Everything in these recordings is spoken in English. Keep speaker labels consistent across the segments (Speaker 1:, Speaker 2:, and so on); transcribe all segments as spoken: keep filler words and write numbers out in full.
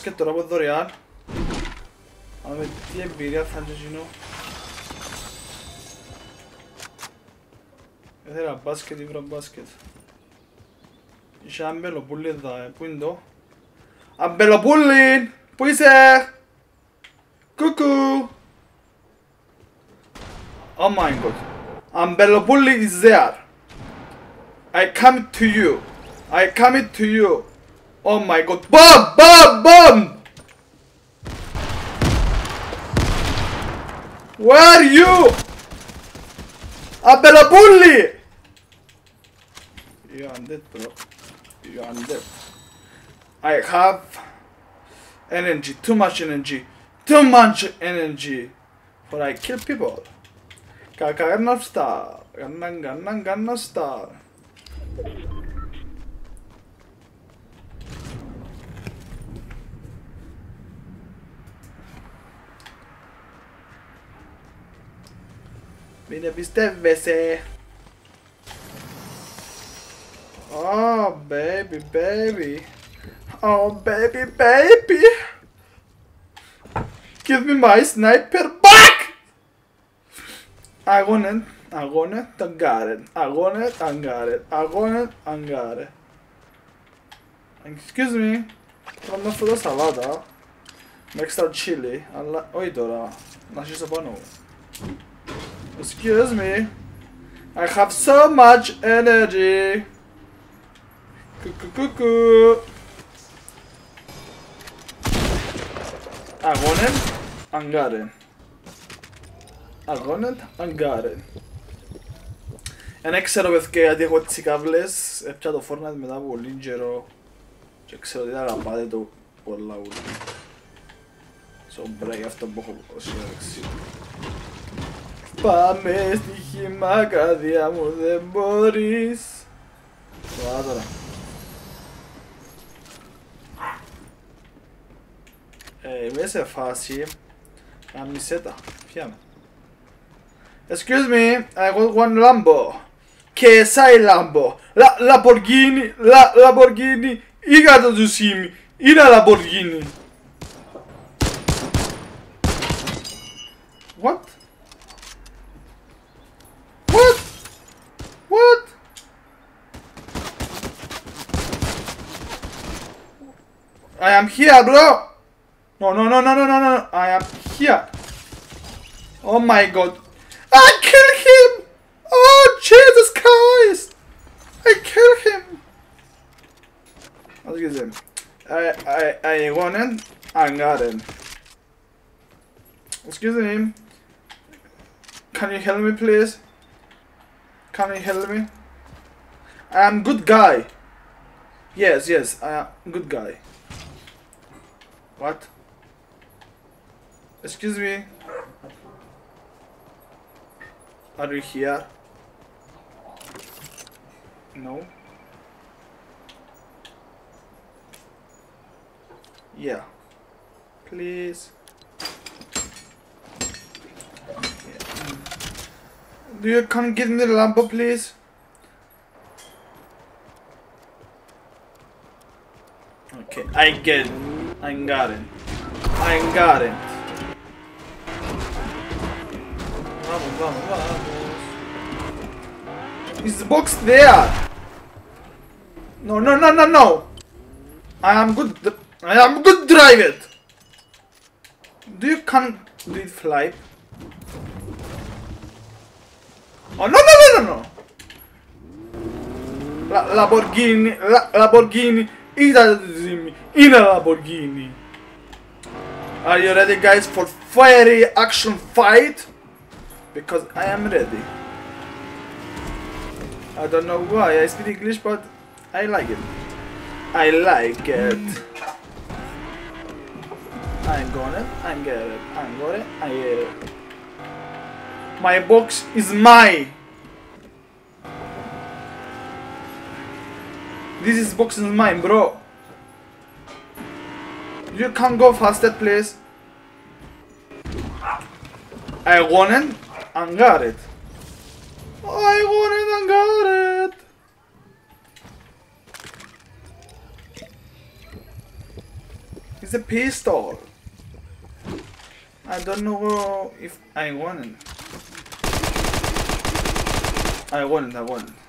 Speaker 1: μπάσκετ τώρα από δωρεάν. Να δούμε τι εμπειρία θα είναι γίνω. Ήθελα μπάσκετ ή βρω μπάσκετ. Είχε αμπελοπούλι εδώ, πού είναι το? Αμπελοπούλι! Πού είσαι? Κουκού! Oh my god. Ampelopoulos is there. I come to you. I come to you. Oh my god. Bomb! Bomb! Bomb! Where are you? Ampelopoulos! You are dead, bro. You are dead. I have energy. Too much energy. Too much energy. For I kill people. Kaka Gangnam Style. Gangnam Gangnam Gangnam Style. Μην εμπιστεύεσαι. Oh baby baby. Oh baby baby. Give me my sniper back. I want it, I want it, I got it, I want it, I got it, I want it, I got it. Excuse me, I'm not for the salada. Extra chili, όχι τώρα, να ζήσω πάνω. Excuse me, I have so much energy. Cuckoo. I want it, I got it. I want it, I got it. Εν ξέρω παιδιά γιατί έχω τις κάβλες. Έπια το Fortnite μετά από πολύ καιρό. Και ξέρω ότι αγαπάτε το πολλά ούλα. Σομπρέ γι' αυτό που έχω συνέντευξη. Πάμε στη χύμα, καρδιά μου δεν μπορείς. Τώρα τώρα. Ε, είμαι σε φάση. Αμισέτα, πιάμε. Excuse me, I got one Lambo. Che sai Lambo? La Lamborghini, la Lamborghini. I gatto tu simi, i la Lamborghini. What? What? What? I am here, bro. No, no, no, no, no, no, no. I am here. Oh my god. I killed him! Oh Jesus Christ! I killed him! What is it? I I I won it. I got it. Excuse me. Can you help me, please? Can you help me? I am good guy. Yes, yes, I am good guy. What? Excuse me. Are you here? No. Yeah. Please. Yeah. Do you come give me the Lambo, please? Okay, I get it. I got it. I got it. Vamos, vamos, vamos. Is the box there? No, no, no, no, no. I am good. I am good drive it. Do you can do it fly? Oh no, no, no, no, no. La Lamborghini, la Lamborghini. In a Lamborghini. Are you ready, guys, for fiery action fight? Because I am ready. I don't know why I speak English, but I like it. I like it. I'm gonna, I'm get it, I'm gonna, I get it. My box is mine. This is box is mine, bro. You can go faster, please. I want it and got it. I want it and got it. It's a pistol. I don't know if I won it. I won it, I won it.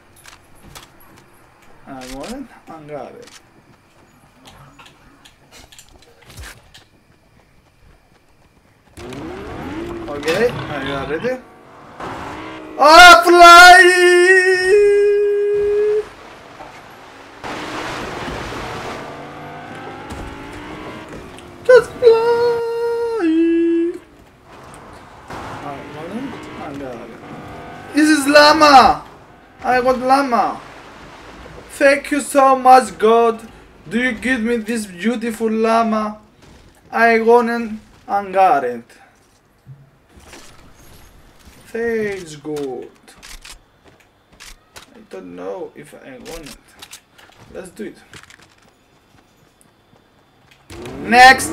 Speaker 1: I won it, I got it. Okay, I got it. Ah, fly! Just fly! I got it, I got it. This is llama! I got llama! Thank you so much, God! Do you give me this beautiful llama? I got it and got it. Thanks, God. I don't know if I want it. Let's do it. Next!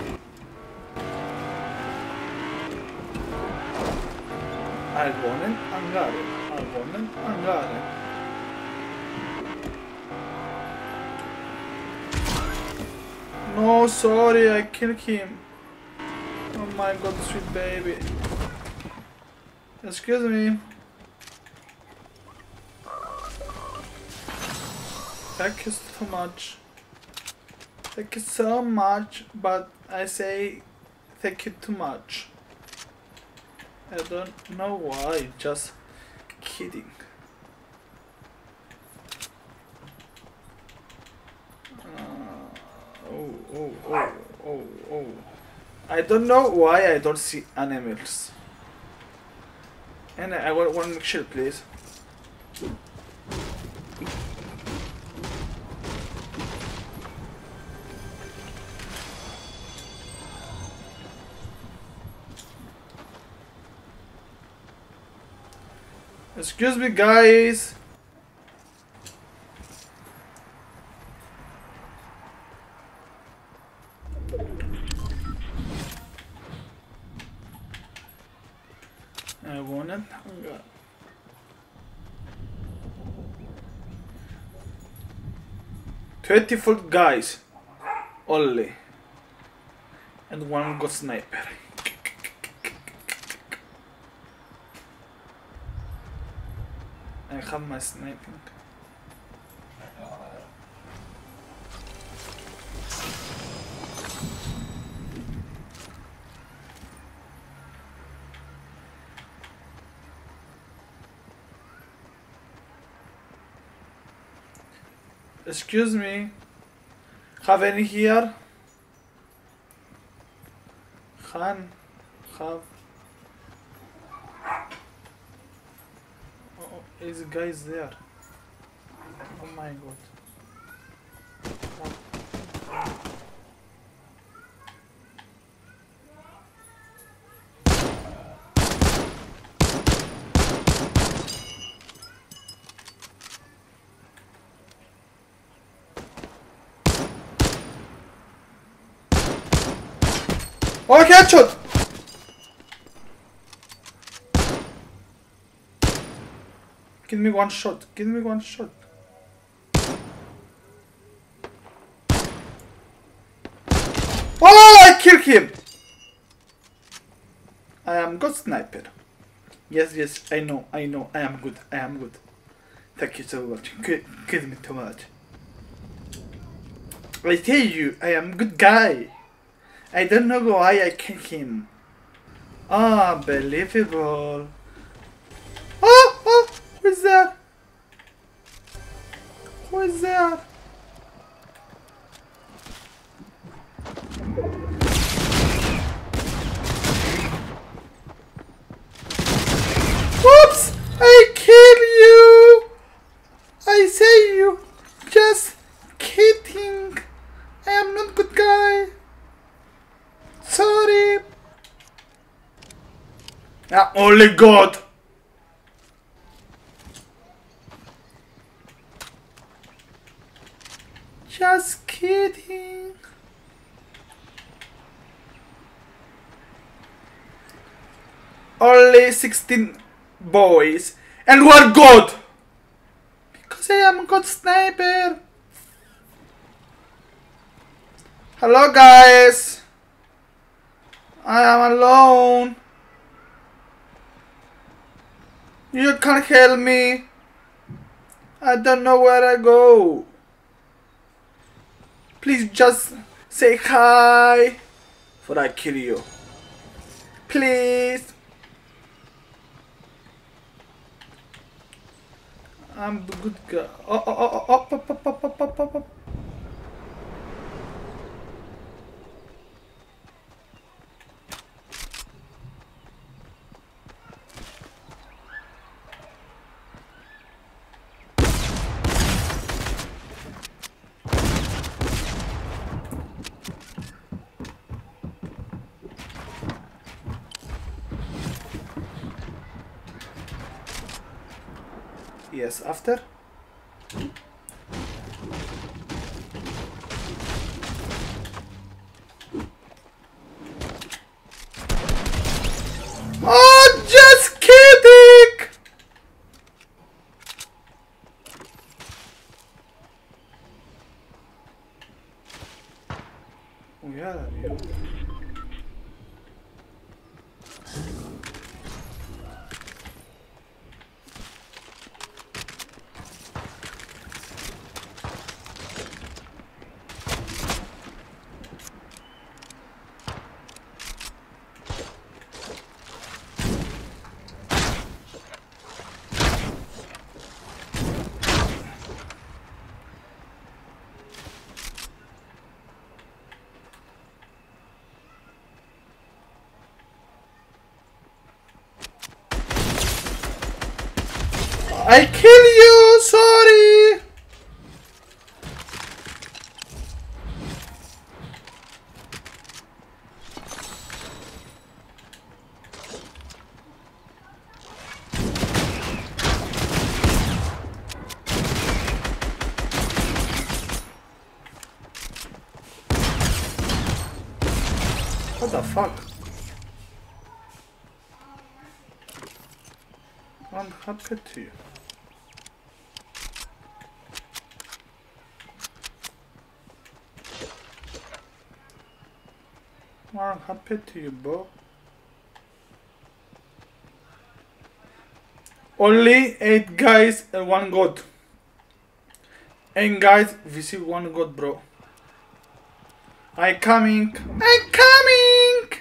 Speaker 1: I want it and got it. I want it and got it. No, sorry, I killed him. Oh my God, sweet baby. Excuse me. Thank you so much. Thank you so much, but I say thank you too much. I don't know why, just kidding. Uh, oh, oh, oh, oh, oh. I don't know why I don't see animals. And I want one shield, please. Excuse me, guys. I want it. Oh God. Twenty-four guys only, and one got sniper. I have my sniping. Excuse me, have any here? Khan, have. Oh, is guys there? Oh my God. Oh, headshot! Give me one shot. Give me one shot. Oh, I killed him! I am good sniper. Yes, yes, I know, I know. I am good. I am good. Thank you so much. Kill, kill me too much. I tell you, I am good guy. I don't know why I killed him. Unbelievable. Oh, oh, who is there? Who is there? Whoops! I kill you! I say you. Just kidding. I am not good guy. Sorry. Ah, only God. Just kidding. Only sixteen boys and one God. Because I am a good sniper. Hello guys! I am alone. You can't help me. I don't know where I go. Please just say hi before I kill you. Please. I'm the good guy. Oh, oh, oh, oh, up, up, up, up, up, up, up, up. Yes, after. Oh, just kidding! Where are you? I kill you, sorry. What the fuck? What happened to you? What happened to you, bro? Only eight guys and one god. Eight guys, we see one god, bro. I coming. I coming.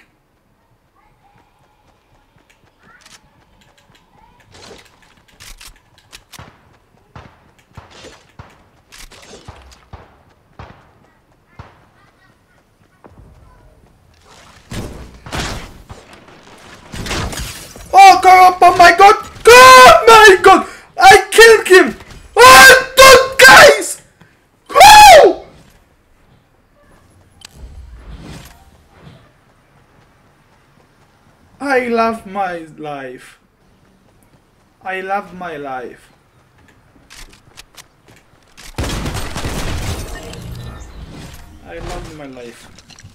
Speaker 1: Oh god! Oh my god! Oh my god! I killed him! Oh, dude, guys! Woo! I love my life. I love my life. I love my life.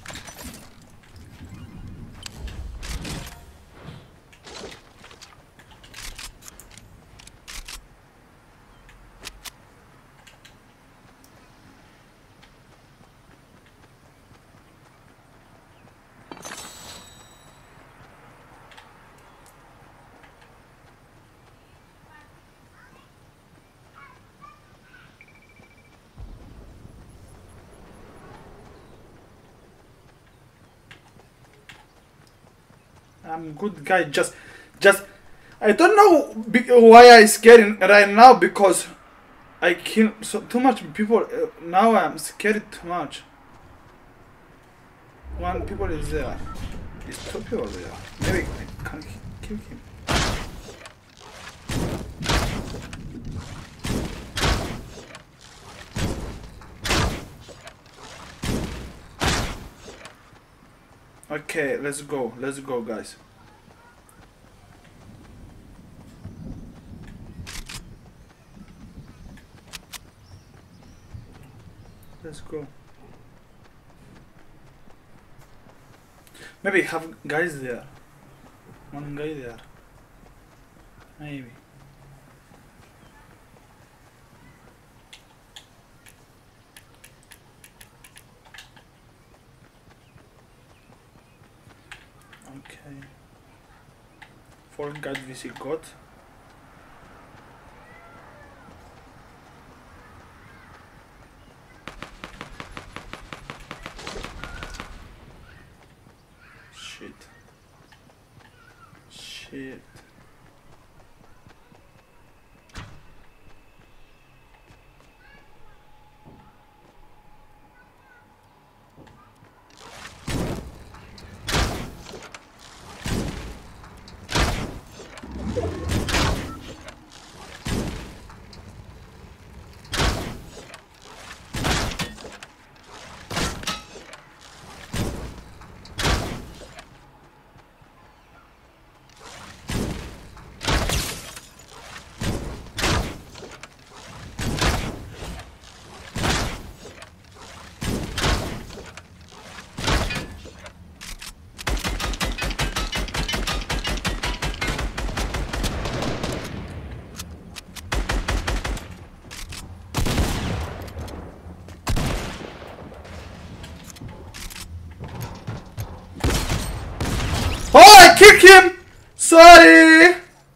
Speaker 1: I'm good guy. Just, just. I don't know why I scared right now because I kill so too much people. Uh, now I'm scared too much. One people is there. It's two people there. Maybe I can kill him. Okay, let's go. Let's go, guys. Let's go. Maybe have guys there. One guy there. Maybe. Okay. Forgot Visigot. Shit. Shit. Oh, I kicked him! Sorry!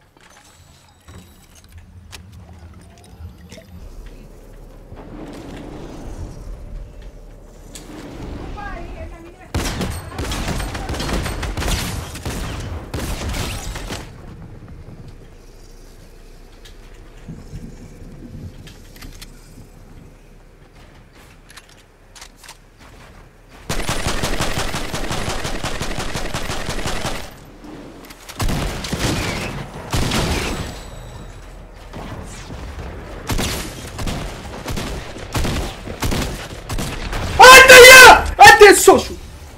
Speaker 1: Social.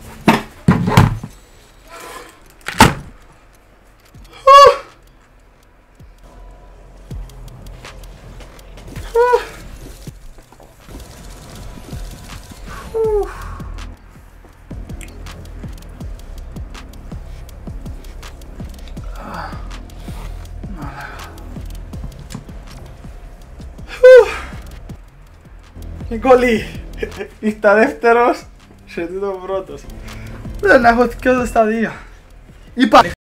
Speaker 1: Goli! Ista δεύτερος σε τούτο πρώτος. Δεν έχω και στα δύο. Είπα